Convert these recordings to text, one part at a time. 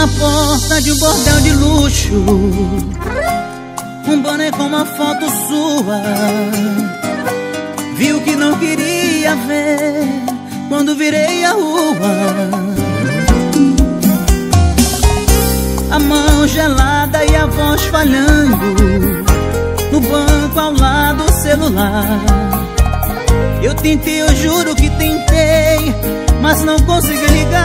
na porta de um bordel de luxo, um boné com uma foto sua. Viu que não queria ver quando virei a rua. A mão gelada e a voz falhando no banco ao lado do celular. Eu tentei, eu juro que tentei, mas não consegui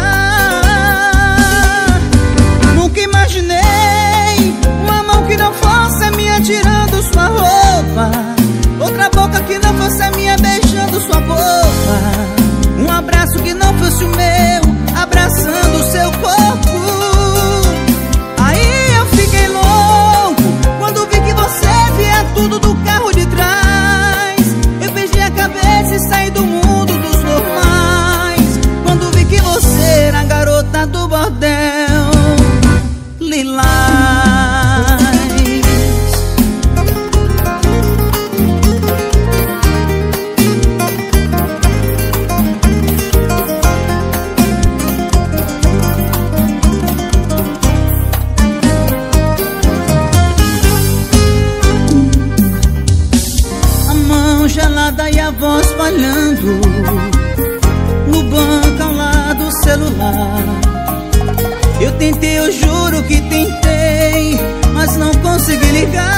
ligar. Nunca imaginei uma mão que não fosse a minha tirando sua roupa, outra boca que não fosse a minha beijando sua boca, um abraço que não fosse o meu abraçando o seu corpo. Aí eu fiquei louco quando vi que você via tudo do carro de trás. Eu perdi a cabeça e saí do mundo dos normais quando vi que você era a garota do bordel Lilás. Gelada e a voz falhando no banco ao lado do celular. Eu tentei, eu juro que tentei, mas não consegui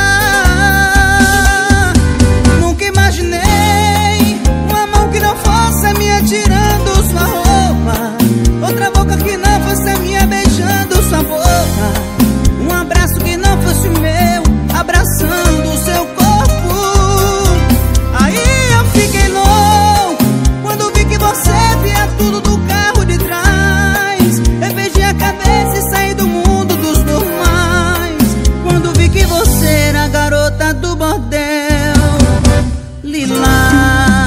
ligar. Nunca imaginei uma mão que não fosse a minha tirando sua roupa, outra boca que não fosse a minha beijando sua boca, um abraço que não fosse o meu abraçando o seu corpo. Fiquei louco quando vi que você via tudo do carro de trás. Eu perdi a cabeça e saí do mundo dos normais quando vi que você era a garota do bordel Lilás.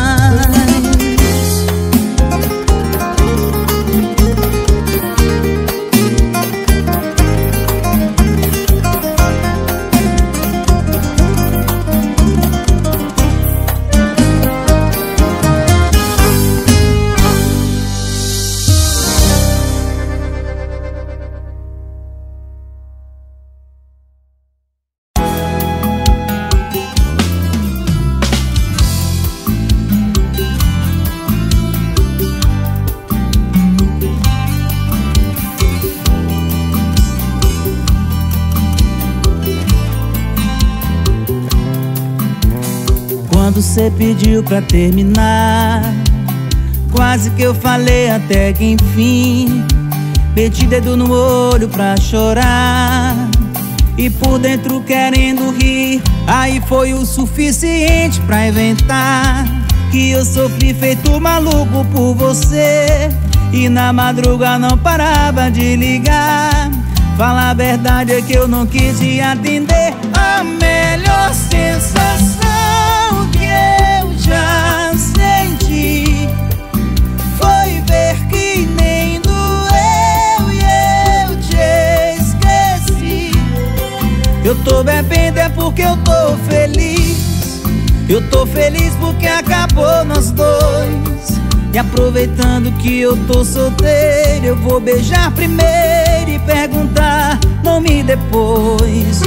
Quando cê pediu pra terminar, quase que eu falei até que enfim. Meti dedo no olho pra chorar e por dentro querendo rir. Aí foi o suficiente pra inventar que eu sofri feito maluco por você. E na madruga não parava de ligar. Fala a verdade é que eu não quis te atender. A melhor sensação que eu já senti foi ver que nem doeu e eu te esqueci. Eu tô bebendo é porque eu tô feliz. Eu tô feliz porque acabou nós dois. E aproveitando que eu tô solteiro, eu vou beijar primeiro e perguntar nome depois.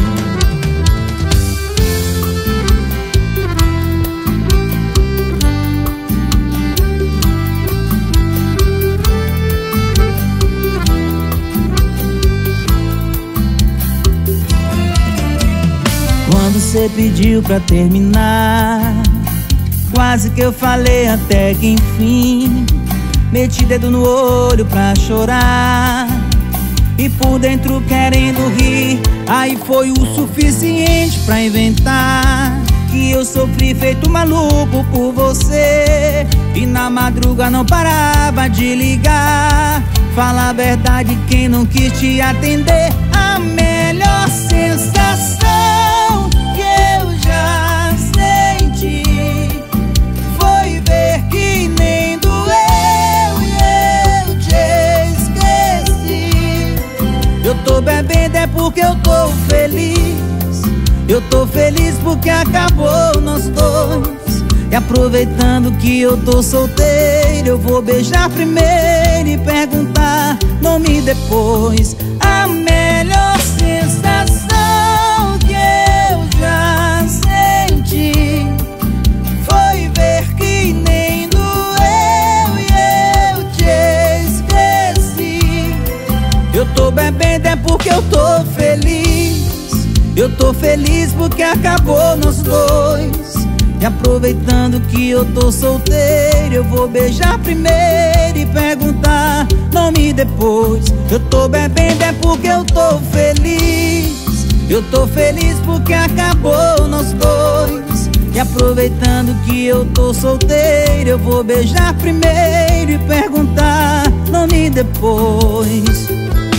Quando cê pediu pra terminar, quase que eu falei até que enfim. Meti dedo no olho pra chorar e por dentro querendo rir. Aí foi o suficiente pra inventar que eu sofri feito maluco por você. E na madruga não parava de ligar. Fala a verdade, quem não quis te atender. A melhor sensação que eu já senti foi ver que nem doeu e eu te esqueci. Eu tô bebendo é porque eu tô feliz. Eu tô feliz porque acabou nós dois. E aproveitando que eu tô solteiro, eu vou beijar primeiro primeiro e perguntar nome depois. A melhor sensação que eu já senti foi ver que nem doeu e eu te esqueci. Eu tô bebendo é porque eu tô feliz. Eu tô feliz porque acabou nós dois. E aproveitando que eu tô solteiro, eu vou beijar primeiro e perguntar nome depois. Eu tô bebendo é porque eu tô feliz. Eu tô feliz porque acabou nós dois. E aproveitando que eu tô solteiro, eu vou beijar primeiro e perguntar nome depois.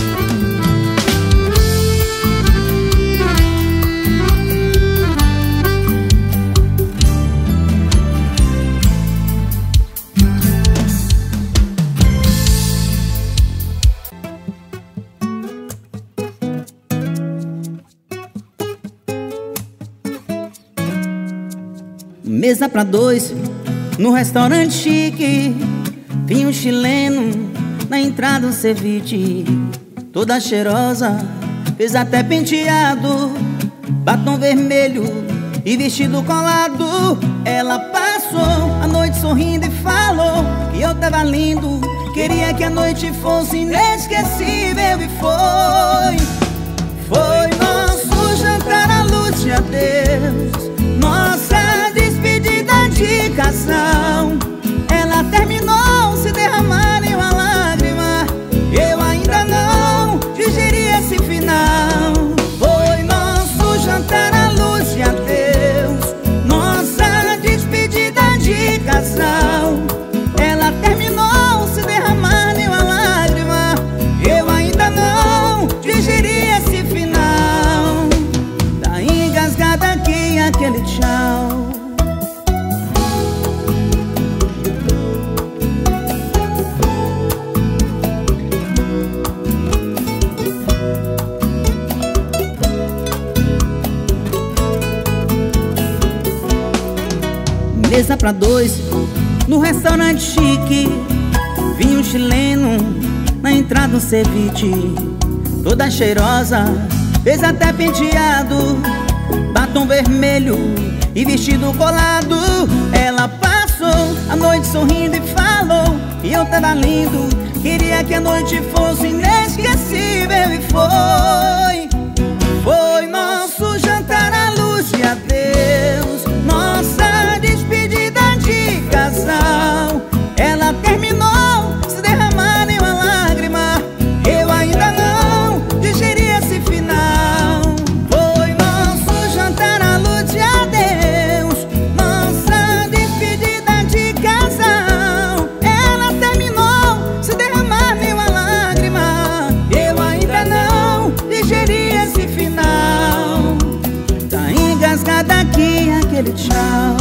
Mesa pra dois, no restaurante chique. Vinho chileno, na entrada um ceviche. Toda cheirosa, fez até penteado, batom vermelho e vestido colado. Ela passou a noite sorrindo e falou que eu tava lindo, queria que a noite fosse inesquecível. E foi nosso jantar à luz de adeus, nossa despedida de casal. Ela terminou sem derramar nenhuma lágrima. Eu ainda não digeri esse final. Foi nosso jantar à luz de adeus, nossa despedida de casal. Ela terminou sem derramar nenhuma lágrima. Eu ainda não digeri esse final. Tá engasgada aqui aquele tchau. Mesa pra dois, no restaurante chique. Vinho chileno, na entrada um ceviche. Toda cheirosa, fez até penteado, batom vermelho e vestido colado. Ela passou a noite sorrindo e falou que eu tava lindo, queria que a noite fosse inesquecível. E foi nosso jantar à luz de adeus, nossa despedida de casal. Ela terminou sem derramar nenhuma lágrima. Eu ainda não digeri esse final. Foi nosso jantar à luz de adeus, nossa despedida de casal. Ela terminou sem derramar nenhuma lágrima. Eu ainda não digeri esse final. Tá engasgada aqui aquele tchau.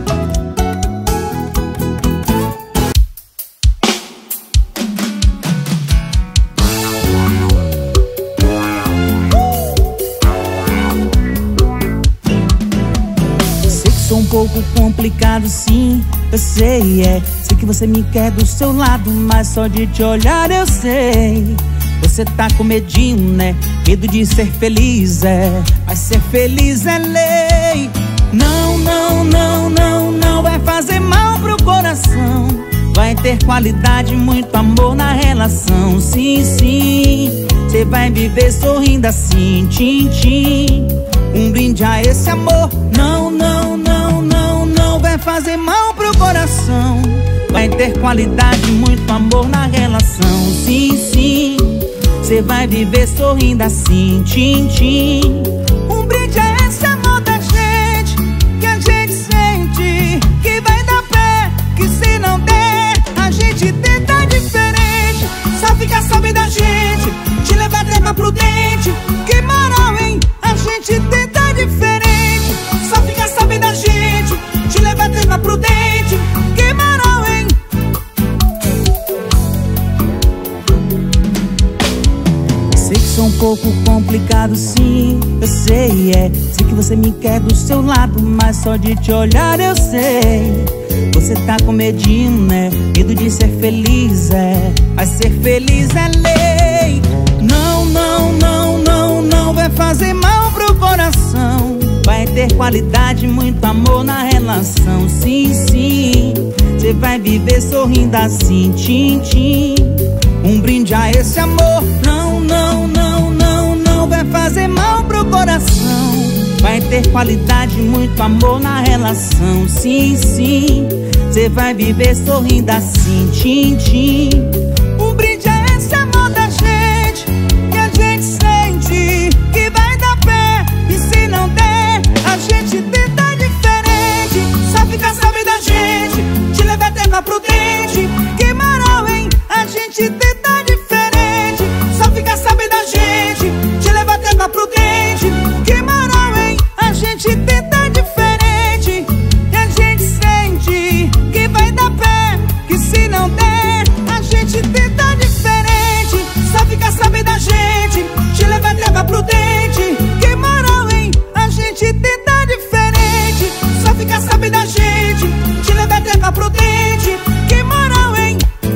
Um pouco complicado, sim, eu sei, sei que você me quer do seu lado, mas só de te olhar eu sei. Você tá com medinho, né? Medo de ser feliz, mas ser feliz é lei. Não, não, não, não, não vai fazer mal pro coração. Vai ter qualidade, muito amor na relação. Sim, sim, você vai viver sorrindo assim, tchim, tchim. Um brinde a esse amor. Não, não, não, não, não vai fazer mal pro coração. Vai ter qualidade, muito amor na relação. Sim, sim, você vai viver sorrindo assim, tchim, tchim. Um brinde a esse amor da gente, que a gente sente que vai dar pé, que se não der, a gente tenta diferente. Só fica sabendo da gente, te levar até pra prudente. Que moral, hein? A gente tenta diferente. Só fica sabendo da gente, te levar até pra prudente. Que moral, hein? Sei que sou um pouco complicado, sim, eu sei, sei que você me quer do seu lado, mas só de te olhar eu sei. Você tá com medinho, né? Medo de ser feliz, é. Mas ser feliz é lei. Não, não, não, não, não vai fazer mal pro coração. Vai ter qualidade, muito amor na relação. Sim, sim, você vai viver sorrindo assim, tchim, tchim. Um brinde a esse amor. Não, não, não, não, não vai fazer mal pro coração. Vai ter qualidade, muito amor na relação. Sim, sim, você vai viver sorrindo assim, tchim, tchim. Um brinde a esse amor da gente, que a gente sente que vai dar pé. E se não der, a gente tenta diferente. Só fica sabendo da gente, te leva até pra prudente. Que moral, hein? A gente tenta diferente. Só fica sabendo da gente, te leva até pra prudente. Que moral, hein? A gente tenta diferente. E a gente sente que vai dar pé. Que se não der, a gente tenta diferente. Só fica sabendo da gente, te leva até pra prudente. Que moral, hein? A gente tenta diferente. Só fica sabendo da gente, te leva até pra prudente. Que moral, hein?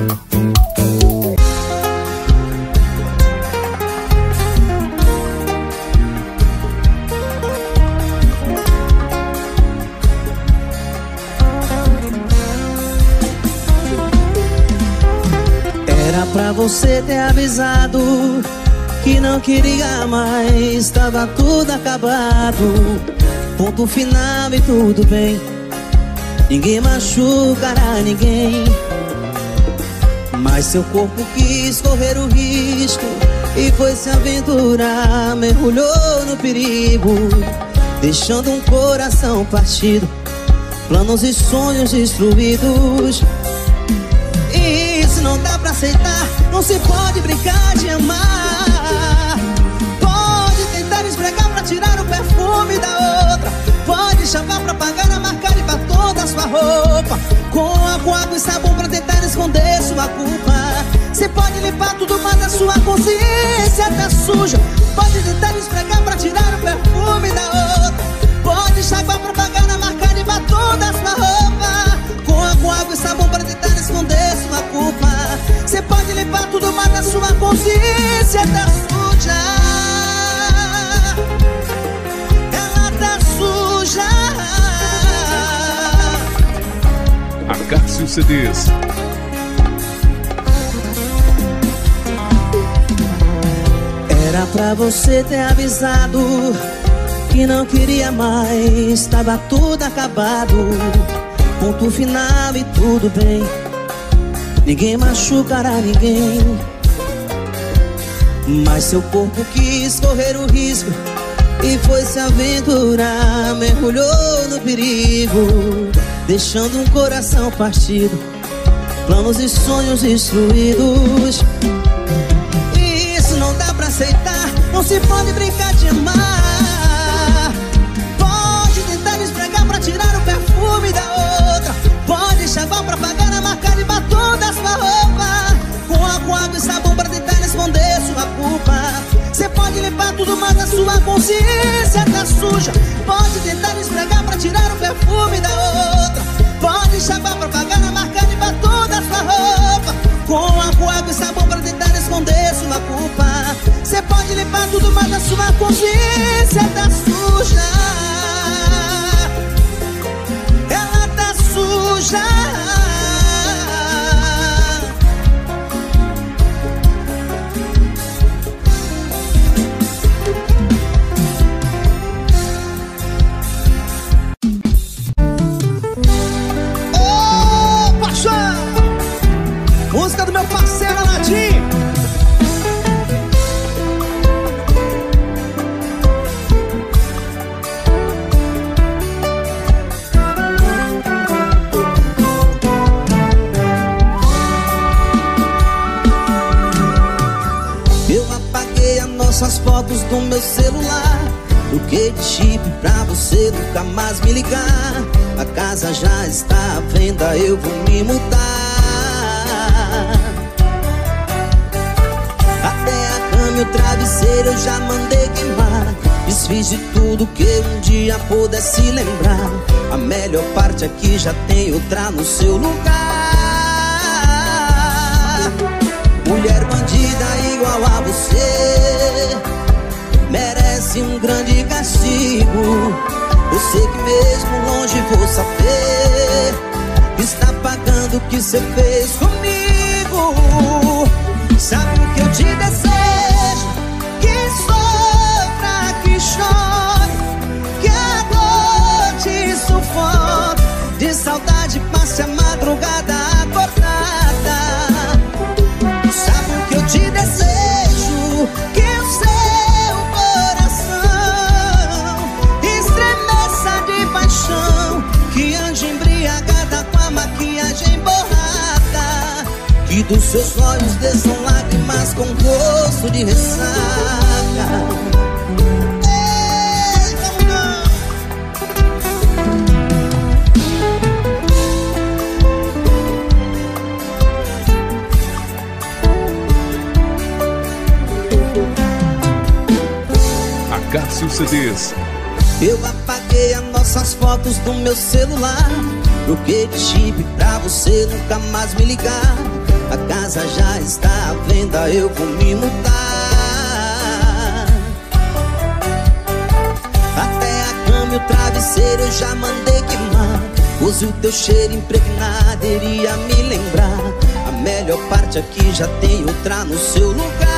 Era pra você ter avisado que não queria mais, tava tudo acabado. Ponto final e tudo bem, ninguém machucará ninguém. Mas seu corpo quis correr o risco e foi se aventurar, mergulhou no perigo, deixando um coração partido, planos e sonhos destruídos. Isso não dá pra aceitar, não se pode brincar de amar. Pode tentar esfregar pra tirar o perfume da outra, pode chamar pra pagar a marca de batom da sua roupa, com água e sabão pra tentar esconder sua culpa. Você pode limpar tudo, mas a sua consciência tá suja. Pode tentar esfregar pra tirar o perfume da outra, pode chamar pra pagar a marca de batom da sua roupa, com água e sabão pra tentar esconder sua culpa. Você pode limpar tudo, mas a sua consciência tá suja. Ela tá suja. Acácio CDs. Era pra você ter avisado que não queria mais, tava tudo acabado. Ponto final e tudo bem, ninguém machucará ninguém. Mas seu corpo quis correr o risco e foi se aventurar, mergulhou no perigo, deixando um coração partido, planos e sonhos destruídos. Isso não dá pra aceitar, não se pode brincar de amar. Pode tentar esfregar pra tirar o perfume da outra, pode chamar pra pagar a marca de batom da sua roupa, com água e sabão pra tentar esconder sua culpa. Você pode limpar tudo, mas a sua consciência tá suja. Pode tentar esfregar pra tirar o perfume da outra, pode chamar pra pagar a marca de batom da sua roupa, com água e sabão pra tentar esconder sua culpa. Você pode limpar tudo, mas a sua consciência tá suja. Ela tá suja. Ô, paixão! Música do meu parceiro Aladim. Nossas fotos do meu celular, troquei de chip pra você nunca mais me ligar. A casa já está à venda, eu vou me mudar. Até a cama e o travesseiro eu já mandei queimar. mas fiz de tudo que um dia pudesse lembrar. A melhor parte aqui já tem outra no seu lugar. Mulher bandida igual a você merece um grande castigo. Eu sei que mesmo longe vou saber que está pagando o que você fez comigo. Sabe o que eu te desejo? Que sofra, que chore, que a dor te sufoque. De saudade passe a madrugada acordada. Sabe o que eu te desejo? Que o seu coração estremeça de paixão, que ande embriagada com a maquiagem borrada, que dos seus olhos desçam lágrimas com gosto de ressaca. Cássio CDs. Eu apaguei as nossas fotos do meu celular, troquei de chip pra você nunca mais me ligar. A casa já está à venda, eu vou me mudar. Até a cama e o travesseiro eu já mandei queimar. Use o teu cheiro impregnado, iria me lembrar. A melhor parte aqui já tem outra no seu lugar.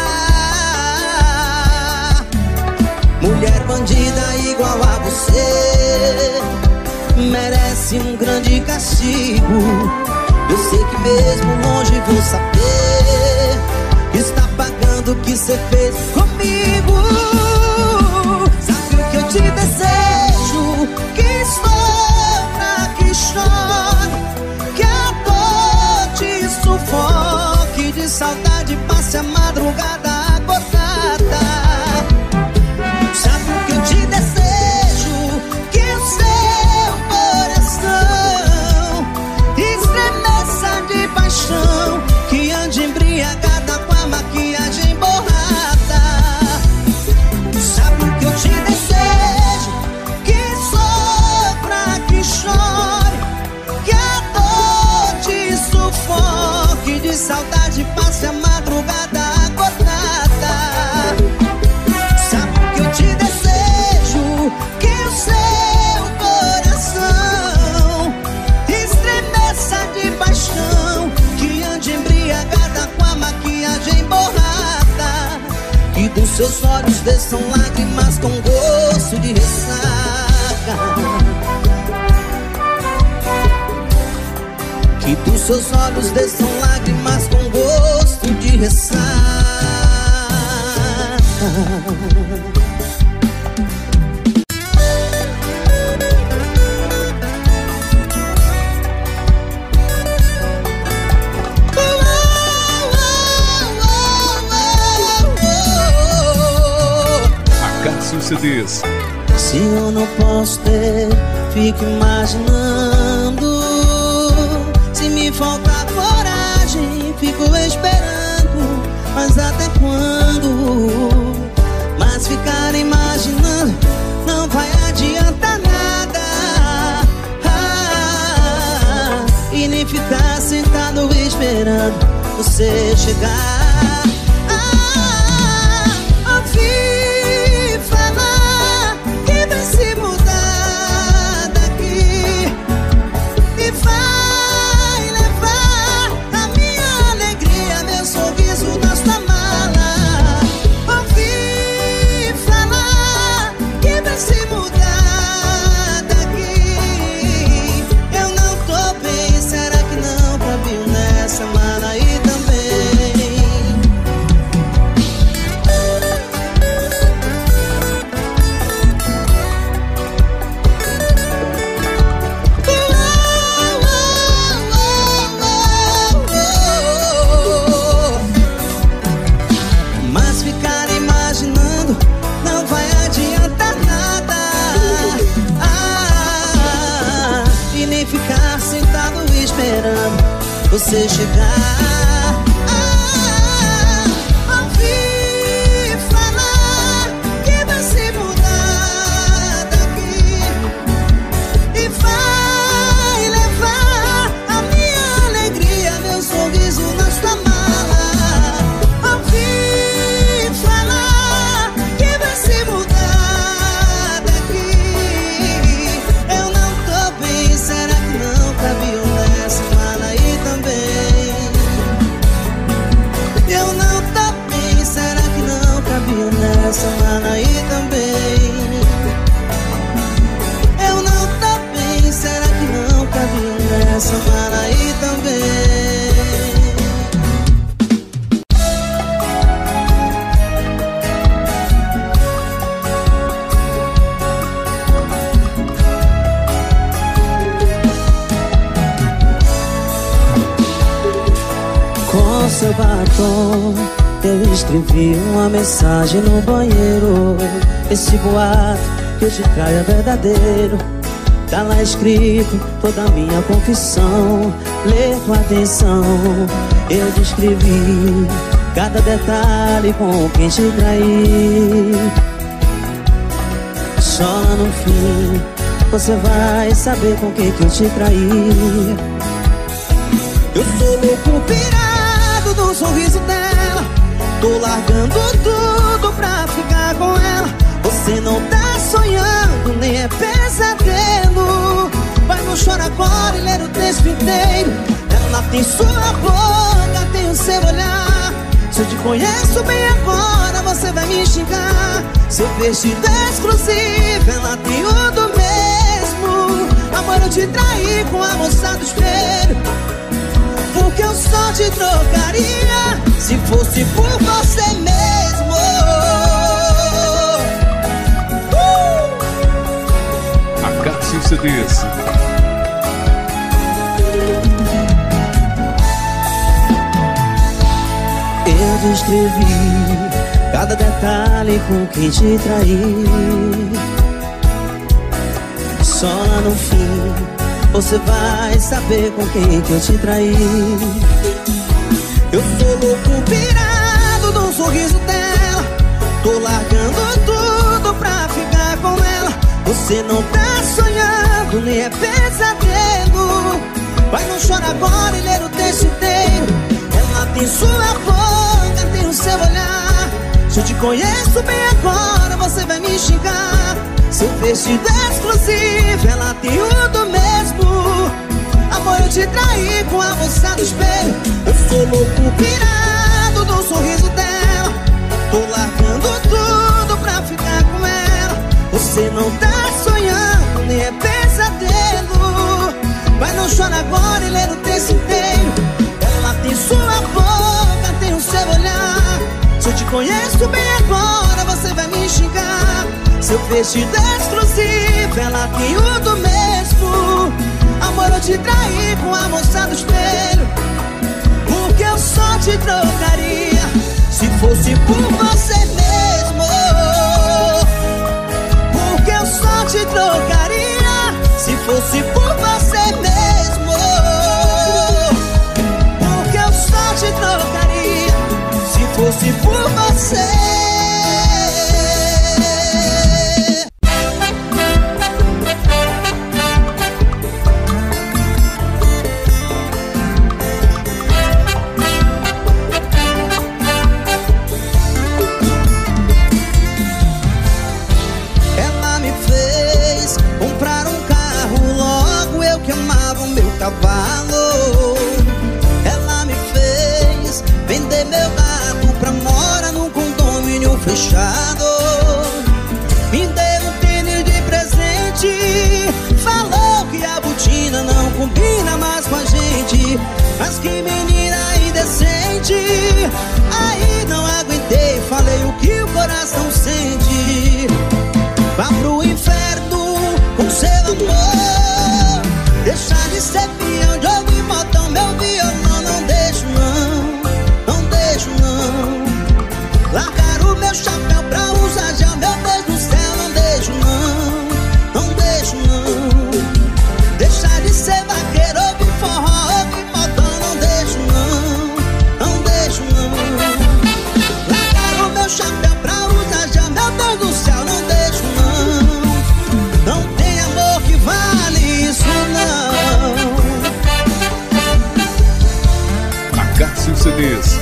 Mulher bandida igual a você merece um grande castigo. Eu sei que mesmo longe vou saber que está pagando o que você fez comigo. Sabe o que eu te desejo? Que sofra, que chore, que a dor te sufoque. De saudade passe a madrugada acordada. Sabe o que eu te desejo? Que o seu coração estremeça de paixão, que ande embriagada com a maquiagem borrada. Sabe o que eu te desejo? Que sofra, que chore, que a dor te sufoque. De saudade passe a madrugada acordada. Sabe o que eu te desejo? Que o seu coração estremeça de paixão, que ande embriagada com a maquiagem borrada, que dos seus olhos desçam lágrimas com gosto de ressaca, que dos seus olhos desçam lágrimas com gosto de ressaca. Cássio CDs. Se eu não posso ter, fico imaginando. Se me faltar coragem, fico esperando. Mas até quando? Mas ficar imaginando não vai adiantar nada. E nem ficar sentado esperando você chegar. Ouvi falar que vai se mudar daqui e vai levar a minha alegria, meu sorriso na sua mala. Ouvi falar que vai se mudar daqui. Eu não tô bem, será que não cabe nessa mala aí também? Mas ficar imaginando não vai adiantar nada. E nem ficar sentado esperando você chegar. Ouvi falar que vai se mudar batom, eu escrevi uma mensagem no banheiro. Esse boato que eu te traio é verdadeiro. Tá lá escrito toda a minha confissão. Lê com atenção, eu descrevi cada detalhe com quem te traí. Só lá no fim você vai saber com quem que eu te traí. Eu sou louco pirado do sorriso dela. Tô largando tudo pra ficar com ela. Você não tá sonhando, nem é pesadelo. Vai, não chora agora e ler o texto inteiro. Ela tem sua boca, tem o seu olhar. Se eu te conheço bem agora, você vai me xingar. Seu vestido é exclusivo, ela tem o do mesmo. Amor, eu te traí com a moça do espelho. Porque eu só te trocaria se fosse por você mesmo. Acácio CDs. Eu descrevi cada detalhe com quem te traí. Só lá no fim você vai saber com quem que eu te traí. Eu sou louco pirado do sorriso dela. Tô largando tudo pra ficar com ela. Você não tá sonhando, nem é pesadelo. Vai, não chora agora e ler o texto inteiro. Ela tem sua boca, tem o seu olhar. Se eu te conheço bem agora, você vai me xingar. Seu vestido é exclusivo, ela tem o do mesmo. Amor, eu te traí com a moça do espelho. Eu sou louco pirado do sorriso dela. Tô largando tudo pra ficar com ela. Você não tá sonhando, nem é pesadelo. Vai, não chora agora e lê o texto inteiro. Ela tem sua boca, tem o seu olhar. Se eu te conheço bem agora, você vai me xingar. Seu vestido é exclusivo, ela tem o do mesmo. Amor, eu te traí com a moça do espelho. Porque eu só te trocaria se fosse por você mesmo. Porque eu só te trocaria se fosse por você mesmo. Porque eu só te trocaria se fosse por você. Ela me fez vender meu gato pra morar num condomínio fechado. Me deu um tênis de presente. Falou que a botina não combina mais com a gente. Mas que menina indecente. Aí não aguentei, falei o que o coração sente. Vá pro inferno com seu amor. Deixa de ser peão de ouvir botão, meu violão. Não deixo não, não deixo não. Largar o meu chapéu pra usar já, meu Deus do céu. Não deixo não, não deixo não. Deixa de ser vaqueiro, ouvir forró, ouvir botão. Não deixo não, não deixo não. Largar o meu chapéu pra usar já, meu Deus do céu. Não deixo não. Não tem amor que vale isso não. Acácio CDs.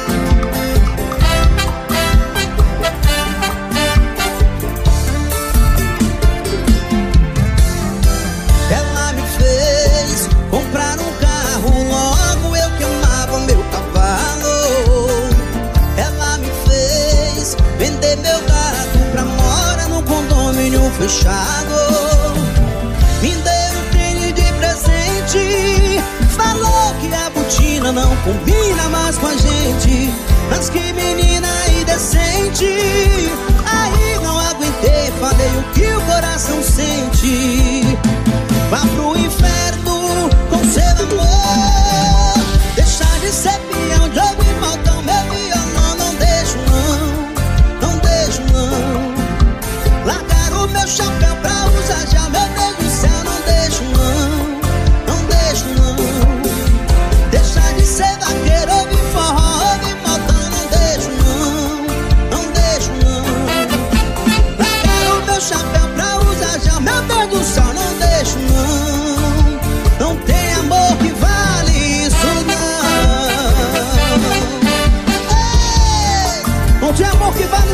Ela me fez comprar um carro, logo eu que amava meu cavalo. Ela me fez vender meu gato pra morar num condomínio fechado. Me deu um tênis de presente. Falou que a botina não combina mais com a gente. Mas que menina indecente. Aí não aguentei, falei o que o coração sente. Vá pro inferno com seu amor. Deixar de ser peão de ouvir botão,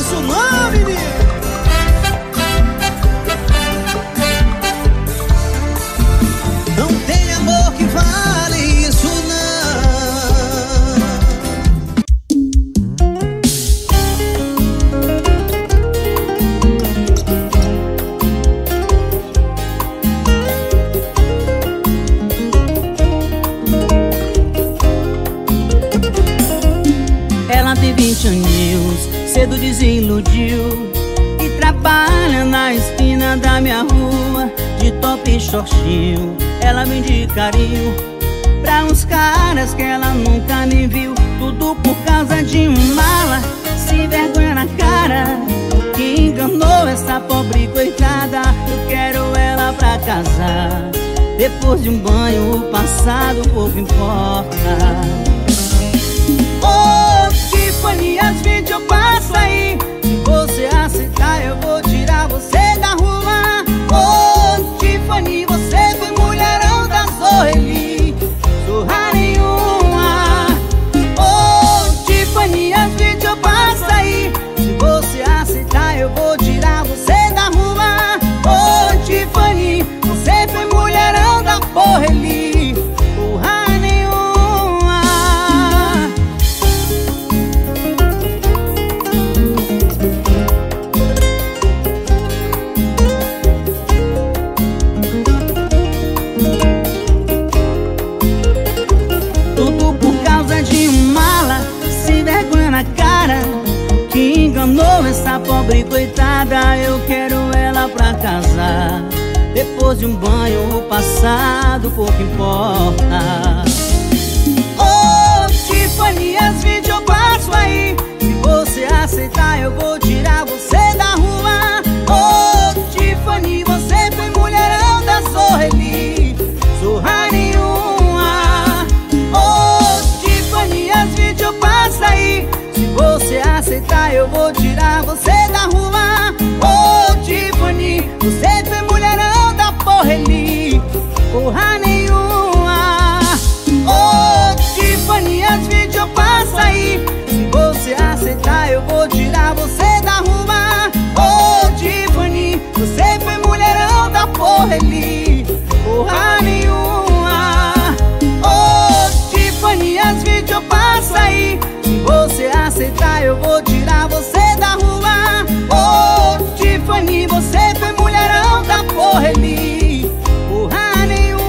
isso não, menino. Não tem amor que vale isso não. Ela tem 20 aninhos, cedo desiludiu e trabalha na esquina da minha rua, de top e shortinho. Ela vende carinho pra uns caras que ela nunca nem viu. Tudo por causa de um mala, sem vergonha na cara, que enganou essa pobre coitada. Eu quero ela pra casar, depois de um banho o passado pouco importa. Oh, Tiffany, às 20 eu passo aí. Se você aceitar eu vou tirar você da rua. Oh, Tiffany, você foi mulherão da Zoeli, zorra nenhuma. Oh, Tiffany, às 20 eu passo aí. Se você aceitar eu vou tirar você da rua. Oh, Tiffany, você foi mulherão da Zoeli, zorra nenhuma. Que enganou essa pobre coitada. Eu quero ela pra casar, depois de um banho o passado pouco importa. Oh, Tiffany, às 20 eu passo aí. Se você aceitar eu vou tirar você da rua. Oh, Tiffany, você foi mulherão da Zoeli, zorra nenhuma. Oh, Tiffany, às 20 eu passo aí. Se você aceitar eu vou tirar você da rua. Oh, Tiffany, você foi mulherão da Zoeli, porra nenhuma. Oh, Tiffany, às 20 eu passo aí. Se você aceitar eu vou tirar você da rua. Oh, Tiffany, você foi mulherão da Zoeli, porra nenhuma. Oh, Tiffany, às 20 eu passo aí. Se você aceitar eu vou tirar você da rua. Oh, Tiffany, você foi mulherão da Zoeli, porra nenhuma.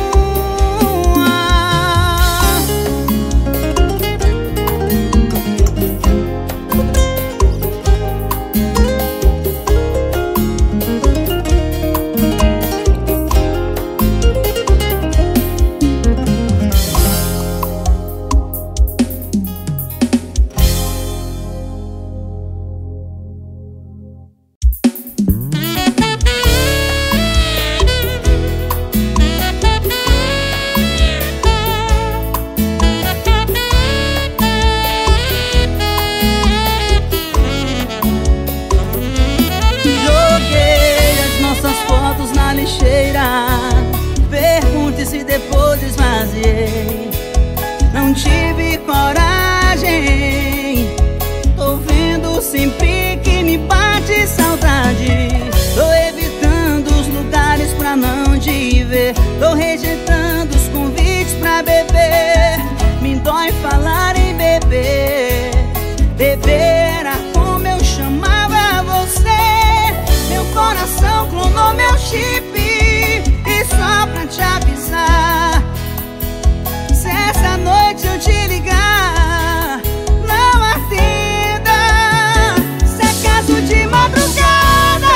Pergunte se depois esvaziei. Não tive coragem. Tô vendo sempre que me bate saudade. Tô evitando os lugares pra não te ver. Tô rejeitando os convites pra beber. Me dói falar em beber. Beber era como eu chamava você. Meu coração clonou meu chip. E só pra te avisar, se essa noite eu te ligar, não atenda. Se é caso de madrugada,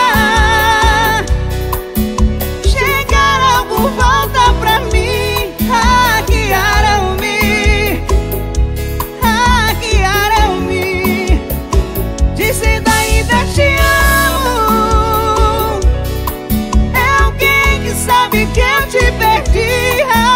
chegaram por volta pra mim. Hackearam-me, dizendo ainda te amo. É alguém que sabe que eu te perdi.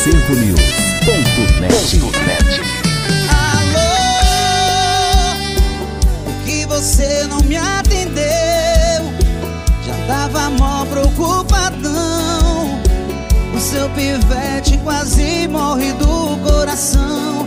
Infonews.net. Alô, por que você não me atendeu? Já tava mó preocupadão. O seu pivete quase morre do coração.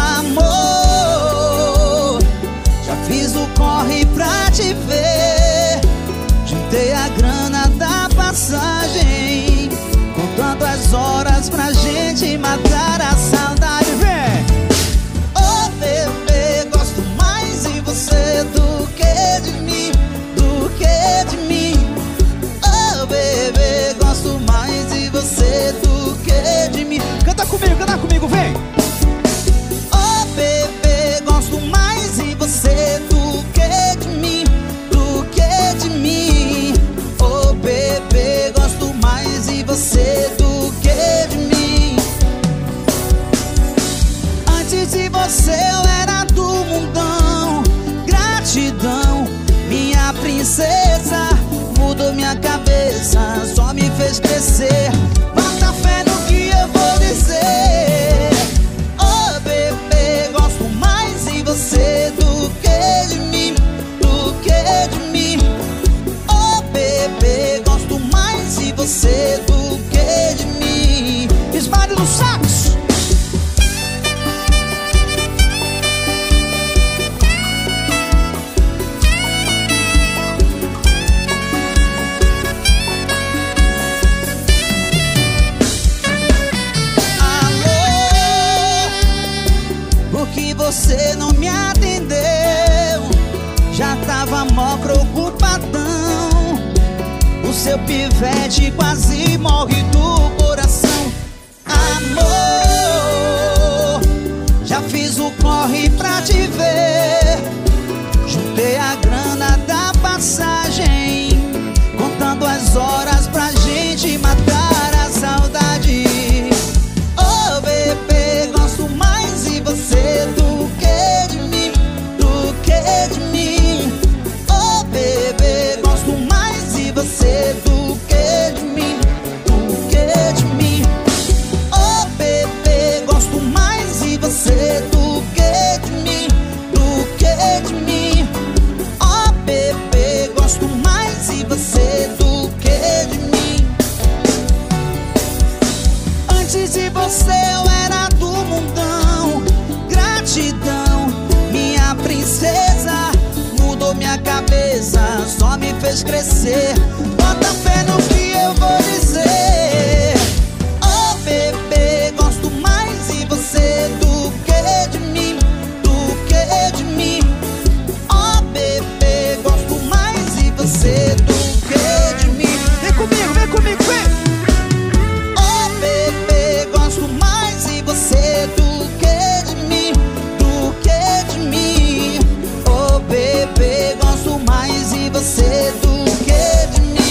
Amor, já fiz o corre pra te ver. Juntei a grana da passagem, contando as horas pra gente matar a saudade. Vem! Oh, bebê, gosto mais de você do que de mim, do que de mim. Oh, bebê, gosto mais de você do que de mim. Canta comigo, vem! Oh, bebê, gosto mais de você do que de mim, do que de mim. Oh, bebê, gosto mais de você do que de mim. Antes de você eu era do mundão. Gratidão, minha princesa. Mudou minha cabeça, só me fez crescer. Bota fé no que eu vou dizer. Oh, bebê, gosto mais de você do que de mim, do que de mim. Oh, bebê, gosto mais de você do que de mim. Espalhe no sax. Você não me atendeu, já tava mó preocupadão. O seu pivete quase morre do coração. Amor, já fiz o corre pra te ver. Juntei a grana da passagem, contando as horas pra gente matar a saudade. Oh, bebê, gosto mais de você do que de mim, do que de mim. Oh, bebê, gosto mais de você do que de mim, do que de mim. Oh, bebê, gosto mais de você do que de mim, do que de mim. Oh, bebê, gosto mais de você do que de mim. Antes de você eu era do mundão. Gratidão, minha princesa. Mudou minha cabeça, só me fez crescer. Bota fé no que eu vou dizer. Oh, bebê, gosto mais de você do que de mim, do que de mim. Oh, bebê, gosto mais de você do que de mim. Vem comigo, vem! Oh, bebê, gosto mais de você do que de mim, do que de mim. Oh, bebê, gosto mais de você do que de mim.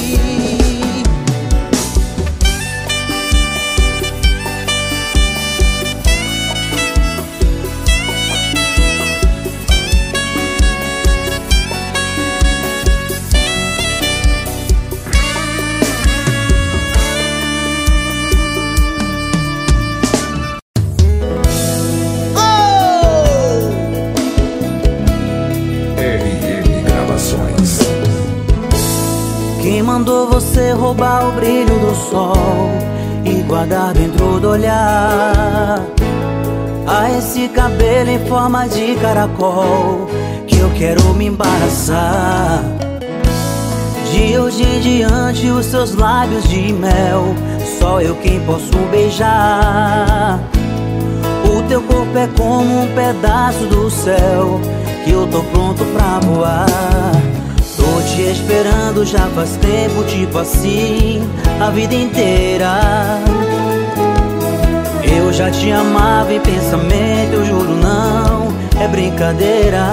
RM Gravações. Quem mandou você roubar o brilho do sol e guardar dentro do olhar? A esse cabelo em forma de caracol que eu quero me embaraçar. De hoje em diante os seus lábios de mel, só eu quem posso beijar. O teu corpo é como um pedaço do céu que eu tô pronto pra voar. Tô te esperando já faz tempo, tipo assim, a vida inteira. Eu já te amava em pensamento, eu juro não é brincadeira.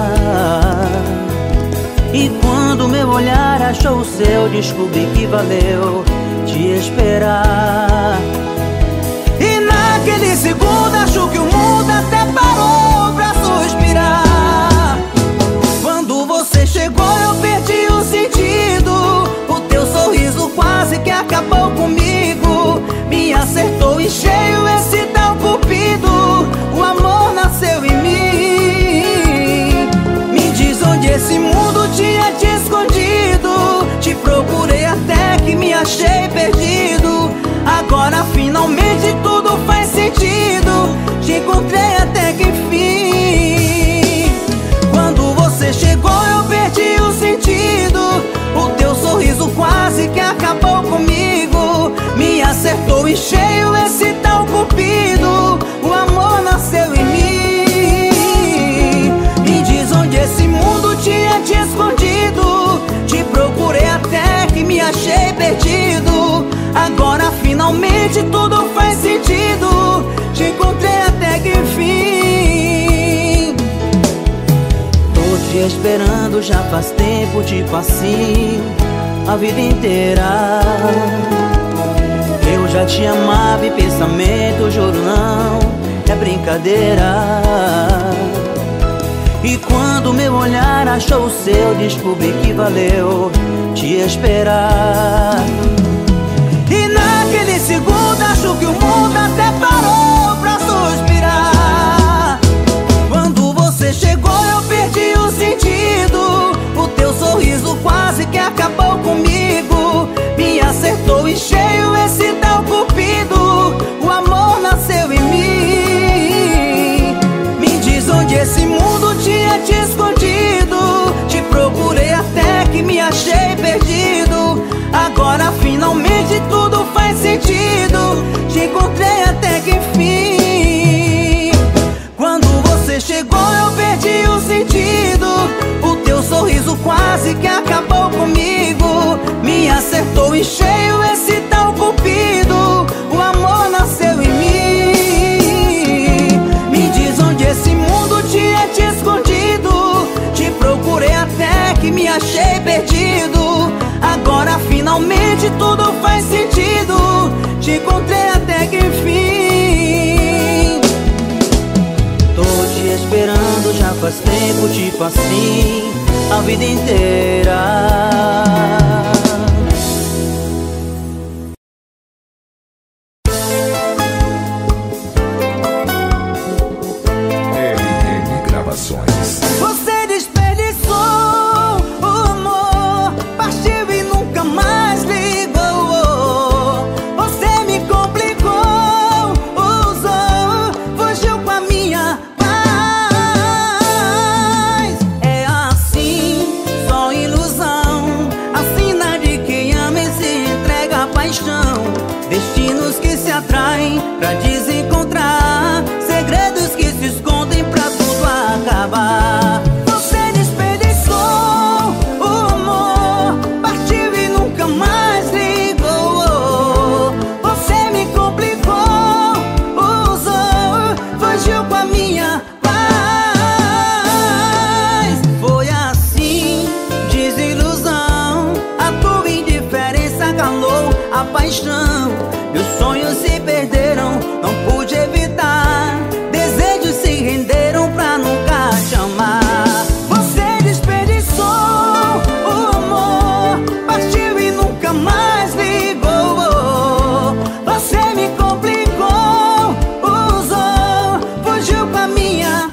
E quando meu olhar achou o seu, descobri que valeu te esperar. E naquele segundo acho que o mundo até parou pra suspirar. Quando você chegou eu perdi o sentido. O teu sorriso quase que acabou comigo. Me acertou em cheio, encontrei até que enfim. Quando você chegou eu perdi o sentido. O teu sorriso quase que acabou comigo. Me acertou em cheio esse tal cupido. O amor nasceu em mim. Me diz onde esse mundo tinha te escondido. Te procurei até que me achei perdido. Agora finalmente tudo faz sentido. Te encontrei até que enfim. Tô te esperando já faz tempo, tipo assim, a vida inteira. Eu já te amava e pensamento, juro não é brincadeira. E quando meu olhar achou o seu, descobri que valeu te esperar. E naquele segundo acho que o mundo até parou pra suspirar. Quando você chegou eu perdi o sentido. O teu sorriso quase que acabou comigo. Me acertou em cheio esse tal cupido. O amor nasceu em mim. Me diz onde esse mundo tinha te escondido. Te procurei até que me achei perdido. Agora finalmente tudo faz sentido. Te encontrei até que enfim. Quando você chegou eu perdi o sentido. O teu sorriso quase que acabou comigo. Me acertou em cheio esse tal cupido. O amor nasceu em mim. Me diz onde esse mundo tinha te escondido. Te procurei até que me achei perdido. Agora finalmente tudo faz sentido. Te encontrei até que enfim. Tô te esperando já faz tempo, tipo assim, a vida inteira. RM Gravações. Você desperdiçou o amor, partiu e nunca mais ligou. Você me complicou, usou, fugiu com a minha paz. É assim, só ilusão, a sina de quem ama e se entrega à paixão. Destinos que se atraem pra desencontrar, segredos que se escondem pra tudo acabar. Você desperdiçou o amor, partiu e nunca mais ligou. Você me complicou, usou, fugiu com a minha paz. Foi assim, desilusão, a tua indiferença calou a paixão. Meus sonhos se perderam, não pude evitar. Desejos se renderam pra nunca te amar. Você desperdiçou o amor, partiu e nunca mais ligou. Você me complicou, usou, fugiu com a minha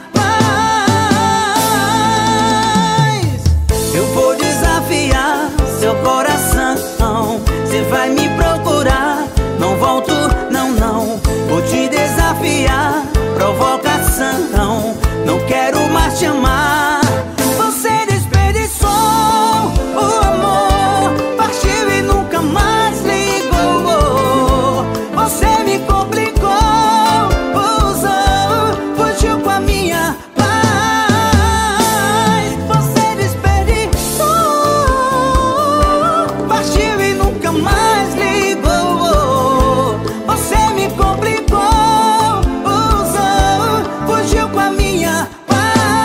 paz. Eu vou desafiar seu coração. Você vai me procurar, não volto, não, não. Vou te desafiar, provocação. Não quero mais te amar. Você desperdiçou o amor, partiu e nunca mais ligou. Você me complicou, usou, fugiu com a minha paz. Você desperdiçou, partiu e nunca mais ligou. Você me complicou, usou, fugiu com a minha paz.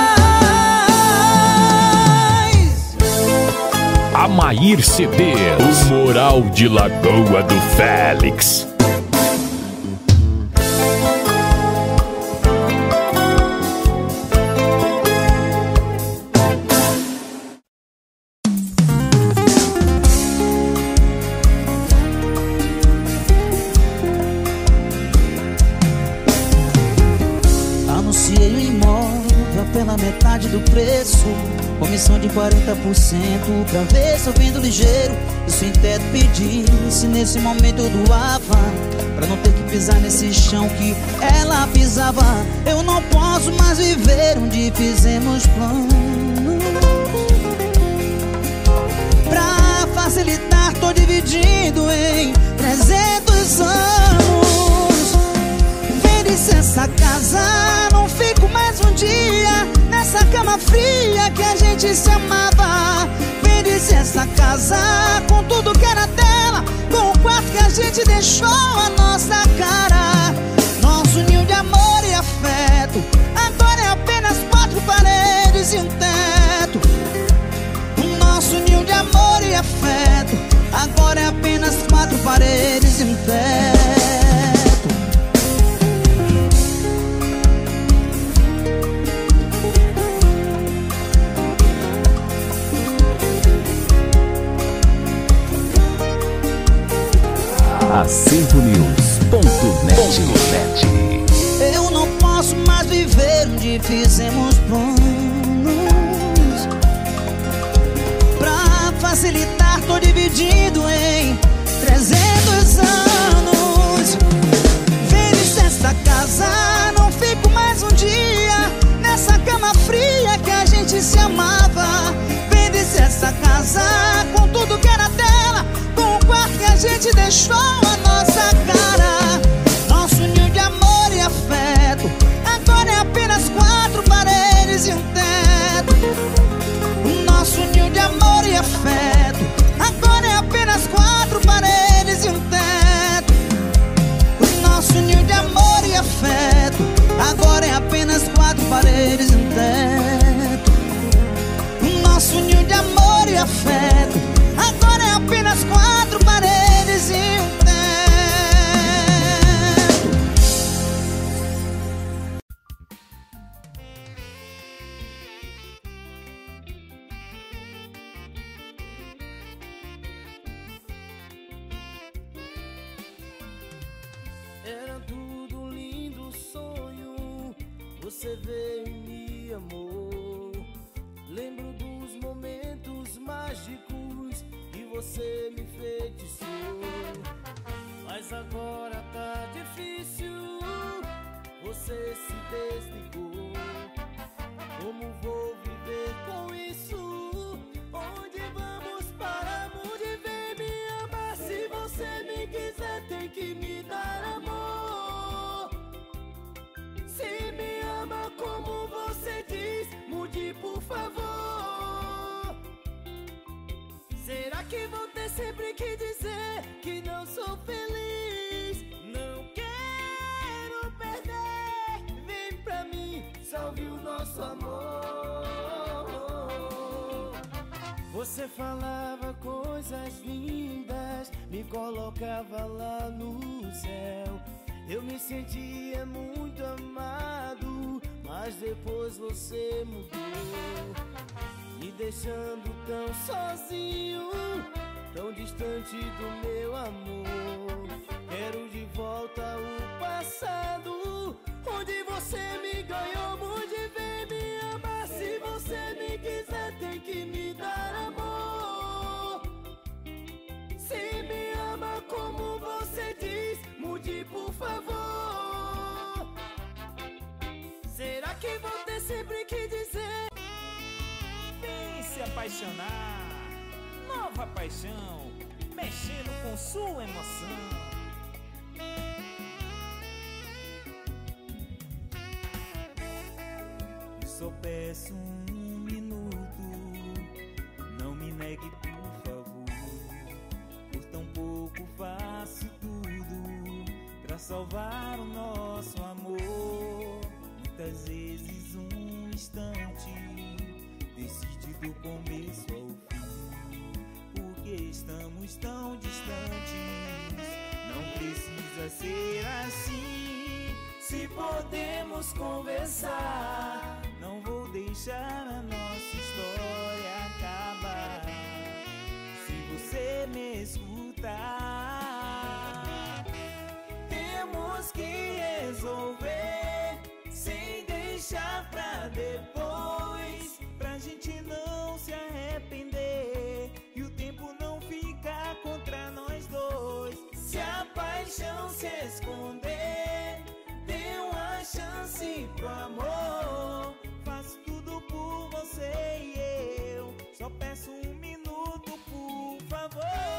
Amair CDs, o Moral de Lagoa do Félix. Anunciei o imóvel pela metade do preço, comissão de 40% pra ver se eu vendo ligeiro. E sem teto pedi, se nesse momento eu doava pra não ter que pisar nesse chão que ela pisava. Eu não posso mais viver onde fizemos planos. Pra facilitar, tô dividindo em 300 anos. Vende-se essa casa, não fico mais um dia nessa cama fria que a gente se amava. Vende-se essa casa com tudo que era dela, com o quarto que a gente deixou a nossa cara. Nosso ninho de amor e afeto agora é apenas 4 paredes e um teto. O nosso ninho de amor e afeto agora é apenas 4 paredes e um teto. AcertoNews.net. Eu não posso mais viver onde fizemos planos. Pra facilitar, tô dividindo em 300 anos. Vende-se essa casa, não fico mais um dia nessa cama fria que a gente se amava. Vende-se essa casa com tudo que era dela, com o quarto que a gente deixou a nossa cara. Nosso ninho de amor e afeto agora é apenas 4 paredes e um teto. O nosso ninho de amor e afeto agora é apenas 4 paredes e um teto. O nosso ninho de amor e afeto agora é apenas 4 paredes e um teto. O nosso ninho de amor e afeto agora é apenas 4 paredes e um teto. Era tudo um lindo sonho, você veio e me amou. Lembro dos momentos mágicos e você me feitiçou. Mas agora tá difícil, você se desligou. Como vou viver com isso? Onde vamos parar? Onde vem me amar? Se você me quiser, tem que me dar amor. Se me ama como você diz, mude por favor. Será que vou ter sempre que dizer que não sou feliz? Não quero perder, vem pra mim, salve o nosso amor. Você falava coisas lindas, me colocava lá no céu. Eu me sentia muito amado, mas depois você mudou, me deixando tão sozinho, tão distante do meu amor. Quero de volta o passado, onde você me ganhou, onde vem me amar. Se você me quiser, tem que me dar amor. Se me ama como você diz, mude por favor. Será que vou ter sempre que dizer? Vem se apaixonar, nova paixão, mexendo com sua emoção. Só peço um minuto, não me negue por favor. Por tão pouco faço tudo pra salvar o nosso amor. Muitas vezes um instante decide do começo ao fim, porque estamos tão distantes. Não precisa ser assim, se podemos conversar. Não vou deixar a nossa história acabar se você me escutar. Temos que resolver sem deixar pra depois, pra gente não se arrepender e o tempo não ficar contra nós dois. Se apaixonar paixão se esconder. Dê uma chance pro amor. Faço tudo por você e eu só peço um minuto, por favor.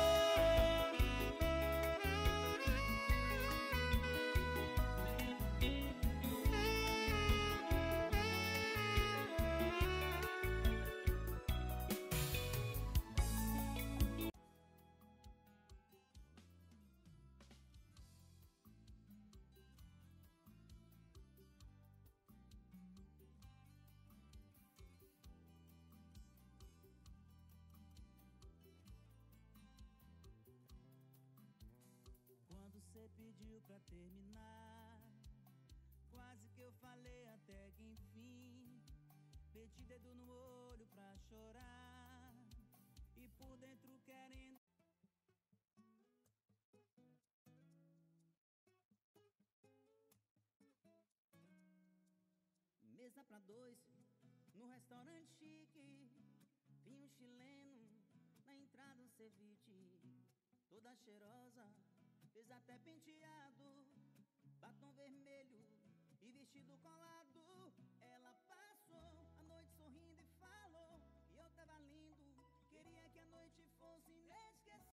Quando cê pediu pra terminar, quase que eu falei até que enfim. Meti dedo no olho pra chorar e por dentro querendo. Mesa pra dois, no restaurante chique. Tem um chileno na entrada, um ceviche. Toda cheirosa, fez até penteado, batom vermelho e vestido colado. Ela passou a noite sorrindo e falou que eu tava lindo, queria que a noite fosse inesquecível.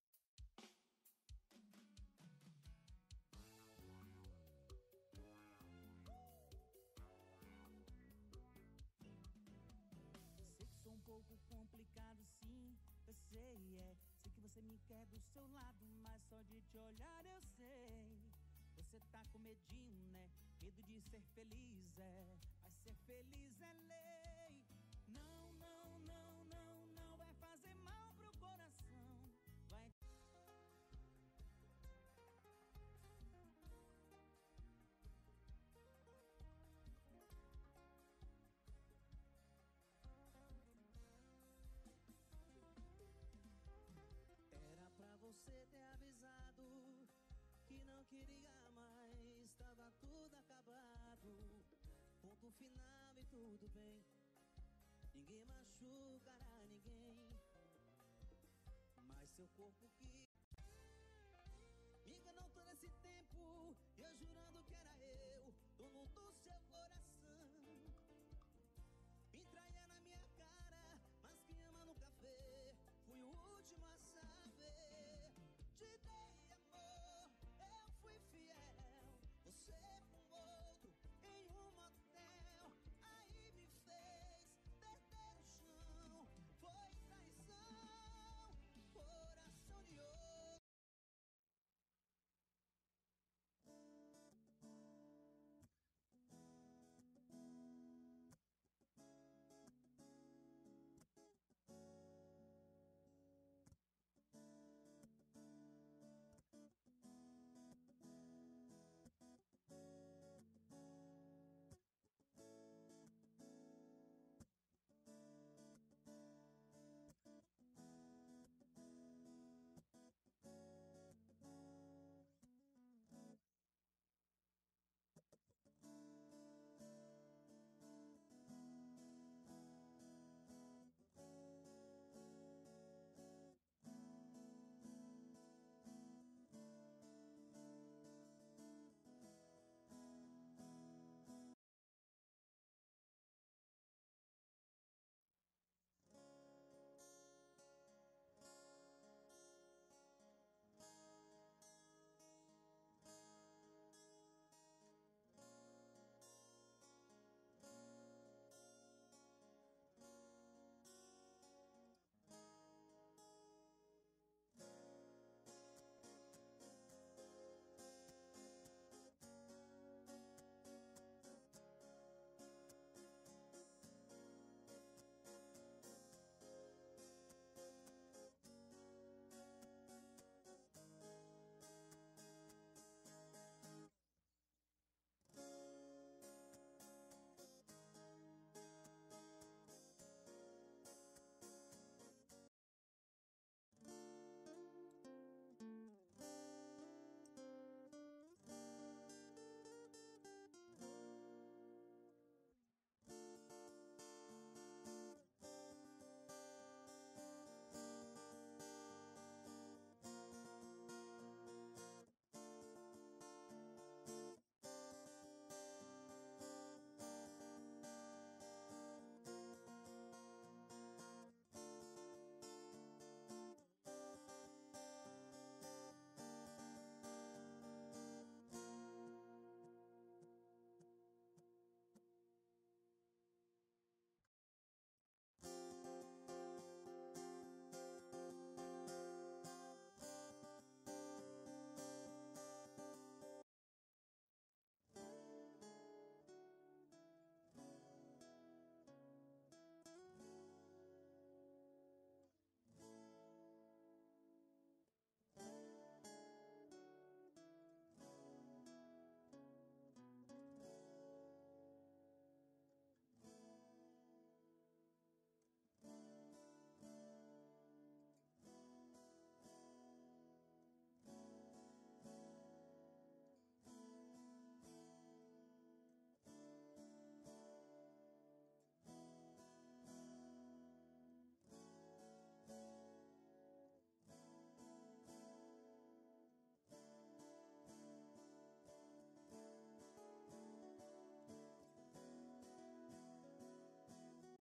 Sei que sou um pouco complicado, sim, eu sei, sei que você me quer do seu lado, mas só de te olhar eu sei. Você tá com medinho, né? Medo de ser feliz, mas ser feliz é lei. Não, não, não, não, não vai fazer mal pro coração. Vai. Era pra você ter avisado que não queria mais, tava tudo acabado. Ponto final e tudo bem, ninguém machucará ninguém. Mas seu corpo que me enganou todo esse tempo, eu jurando